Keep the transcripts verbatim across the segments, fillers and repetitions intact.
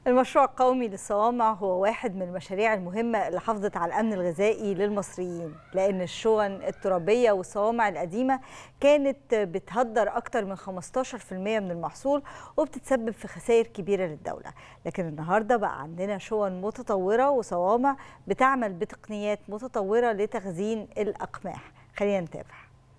المشروع القومي للصوامع هو واحد من المشاريع المهمة اللي حافظت على الأمن الغذائي للمصريين، لأن الشون الترابية والصوامع القديمة كانت بتهدر أكتر من خمستاشر بالمئة من المحصول وبتتسبب في خسائر كبيرة للدولة. لكن النهاردة بقى عندنا شون متطورة وصوامع بتعمل بتقنيات متطورة لتخزين الأقماح. خلينا نتابع.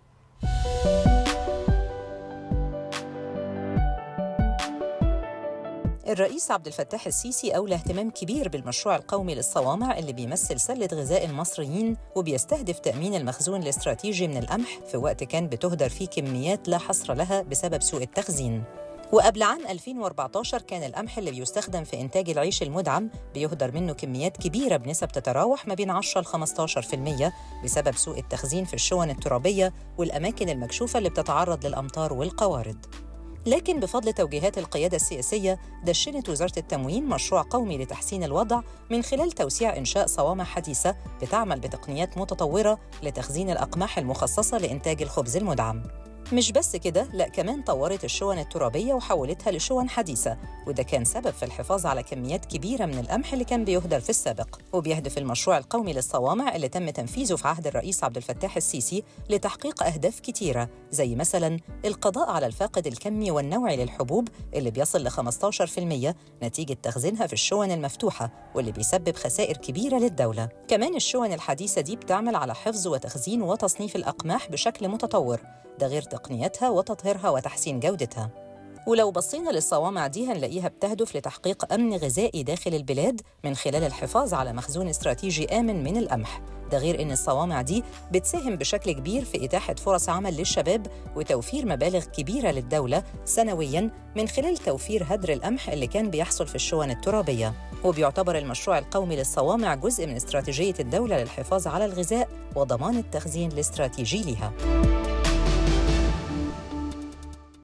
الرئيس عبد الفتاح السيسي أولى اهتمام كبير بالمشروع القومي للصوامع اللي بيمثل سلة غذاء المصريين وبيستهدف تأمين المخزون الاستراتيجي من القمح في وقت كان بتهدر فيه كميات لا حصر لها بسبب سوء التخزين. وقبل عام ألفين وأربعتاشر كان القمح اللي بيستخدم في إنتاج العيش المدعم بيهدر منه كميات كبيرة بنسب تتراوح ما بين عشرة لخمستاشر بالمئة بسبب سوء التخزين في الشون الترابية والأماكن المكشوفة اللي بتتعرض للأمطار والقوارض. لكن بفضل توجيهات القيادة السياسية دشنت وزارة التموين مشروع قومي لتحسين الوضع من خلال توسيع إنشاء صوامع حديثة بتعمل بتقنيات متطورة لتخزين الأقماح المخصصة لإنتاج الخبز المدعم. مش بس كده، لا كمان طورت الشون الترابية وحولتها لشون حديثة، وده كان سبب في الحفاظ على كميات كبيرة من القمح اللي كان بيهدر في السابق. وبيهدف المشروع القومي للصوامع اللي تم تنفيذه في عهد الرئيس عبد الفتاح السيسي لتحقيق أهداف كتيرة، زي مثلاً القضاء على الفاقد الكمي والنوعي للحبوب اللي بيصل ل خمستاشر بالمئة نتيجة تخزينها في الشون المفتوحة واللي بيسبب خسائر كبيرة للدولة. كمان الشون الحديثة دي بتعمل على حفظ وتخزين وتصنيف الأقماح بشكل متطور، ده غير تقنيتها وتطهيرها وتحسين جودتها. ولو بصينا للصوامع دي هنلاقيها بتهدف لتحقيق أمن غذائي داخل البلاد من خلال الحفاظ على مخزون استراتيجي آمن من القمح، ده غير إن الصوامع دي بتساهم بشكل كبير في إتاحة فرص عمل للشباب وتوفير مبالغ كبيرة للدولة سنوياً من خلال توفير هدر القمح اللي كان بيحصل في الشون الترابية. وبيعتبر المشروع القومي للصوامع جزء من استراتيجية الدولة للحفاظ على الغذاء وضمان التخزين الاستراتيجي لها.